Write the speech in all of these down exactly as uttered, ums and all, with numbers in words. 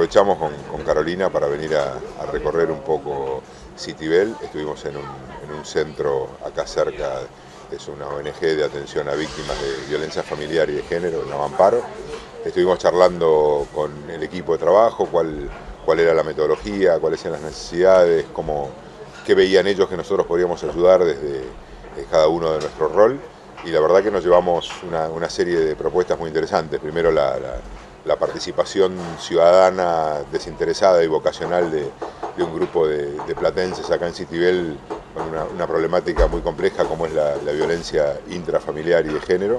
aprovechamos con, con Carolina para venir a, a recorrer un poco Citibel. Estuvimos en un, en un centro acá cerca, es una O N G de atención a víctimas de violencia familiar y de género, en Amparo. Estuvimos charlando con el equipo de trabajo, cuál, cuál era la metodología, cuáles eran las necesidades, cómo, qué veían ellos que nosotros podríamos ayudar desde, desde cada uno de nuestro rol. Y la verdad que nos llevamos una, una serie de propuestas muy interesantes. Primero la, la, la participación ciudadana desinteresada y vocacional de, de un grupo de, de platenses acá en Citibel con una, una problemática muy compleja como es la, la violencia intrafamiliar y de género,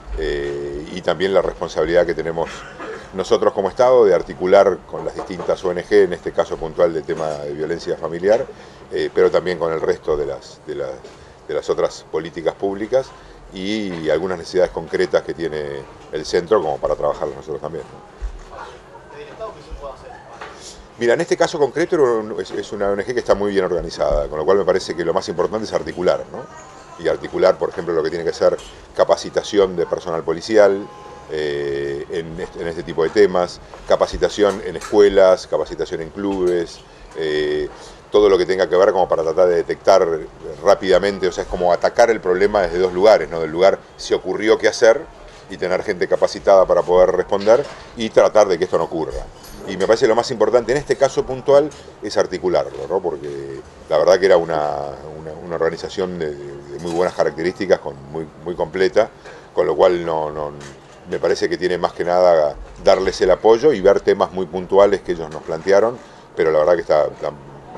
eh, y también la responsabilidad que tenemos nosotros como Estado de articular con las distintas O N G, en este caso puntual del tema de violencia familiar, eh, pero también con el resto de las, de las, de las otras políticas públicas y algunas necesidades concretas que tiene el centro como para trabajarlas nosotros también, ¿no? ¿Del Estado qué se puede hacer? Mira, en este caso concreto es una O N G que está muy bien organizada, con lo cual me parece que lo más importante es articular, ¿no? Y articular, por ejemplo, lo que tiene que ser capacitación de personal policial eh, en, este, en este tipo de temas, capacitación en escuelas, capacitación en clubes, eh, todo lo que tenga que ver como para tratar de detectar rápidamente, o sea, es como atacar el problema desde dos lugares, ¿no? Del lugar se ocurrió qué hacer y tener gente capacitada para poder responder y tratar de que esto no ocurra. Y me parece lo más importante en este caso puntual es articularlo, ¿no? Porque la verdad que era una, una, una organización de, de muy buenas características, con, muy, muy completa, con lo cual no, no, me parece que tiene más que nada darles el apoyo y ver temas muy puntuales que ellos nos plantearon, pero la verdad que está, está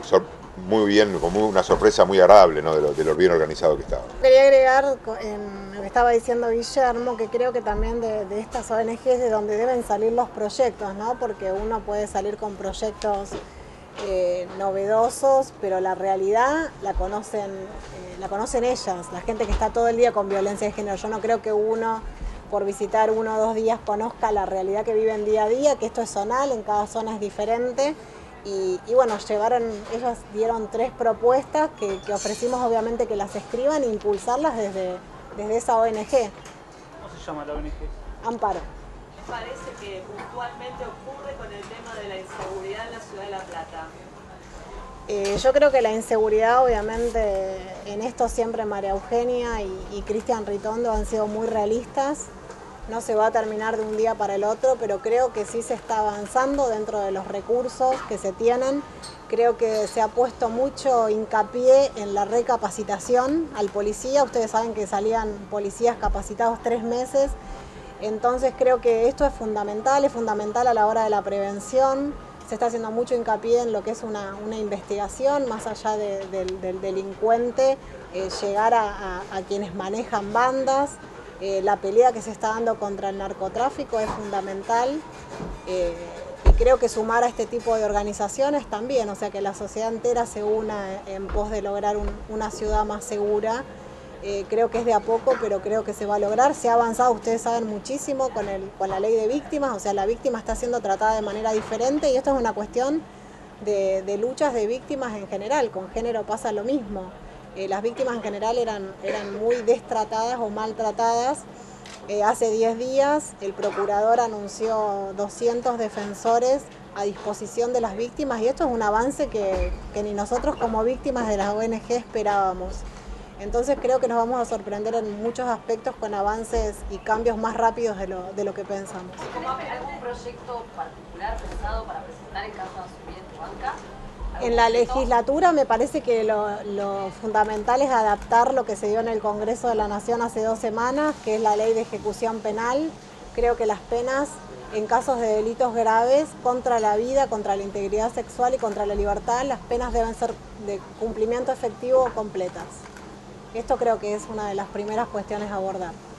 muy bien, como una sorpresa muy agradable, ¿no? de, lo, de lo bien organizado que estaba. Quería agregar en lo que estaba diciendo Guillermo, que creo que también de, de estas O N Ges de donde deben salir los proyectos, ¿no? Porque uno puede salir con proyectos eh, novedosos, pero la realidad la conocen, eh, la conocen ellas, la gente que está todo el día con violencia de género. Yo no creo que uno, por visitar uno o dos días, conozca la realidad que viven día a día, que esto es zonal, en cada zona es diferente. Y, y bueno, llegaron, ellos dieron tres propuestas que, que ofrecimos obviamente que las escriban e impulsarlas desde, desde esa O N G. ¿Cómo se llama la O N G? Amparo. ¿Qué parece que puntualmente ocurre con el tema de la inseguridad en la ciudad de La Plata? Eh, yo creo que la inseguridad, obviamente, en esto siempre María Eugenia y, y Cristian Ritondo han sido muy realistas. No se va a terminar de un día para el otro, pero creo que sí se está avanzando dentro de los recursos que se tienen. Creo que se ha puesto mucho hincapié en la recapacitación al policía. Ustedes saben que salían policías capacitados tres meses. Entonces creo que esto es fundamental, es fundamental a la hora de la prevención. Se está haciendo mucho hincapié en lo que es una, una investigación, más allá de, de, del delincuente, eh, llegar a, a, a quienes manejan bandas. Eh, la pelea que se está dando contra el narcotráfico es fundamental, eh, y creo que sumar a este tipo de organizaciones también, o sea que la sociedad entera se una en pos de lograr un, una ciudad más segura. Eh, creo que es de a poco, pero creo que se va a lograr. Se ha avanzado, ustedes saben, muchísimo con, el, con la ley de víctimas, o sea, la víctima está siendo tratada de manera diferente y esto es una cuestión de, de luchas de víctimas en general. Con género pasa lo mismo. Eh, las víctimas en general eran, eran muy destratadas o maltratadas. Eh, hace diez días el procurador anunció doscientos defensores a disposición de las víctimas y esto es un avance que, que ni nosotros como víctimas de las O N G esperábamos. Entonces creo que nos vamos a sorprender en muchos aspectos con avances y cambios más rápidos de lo, de lo que pensamos. ¿Algún proyecto particular pensado para presentar en caso de asumir tu banca? En la legislatura me parece que lo, lo fundamental es adaptar lo que se dio en el Congreso de la Nación hace dos semanas, que es la ley de ejecución penal. Creo que las penas en casos de delitos graves contra la vida, contra la integridad sexual y contra la libertad, las penas deben ser de cumplimiento efectivo o completas. Esto creo que es una de las primeras cuestiones a abordar.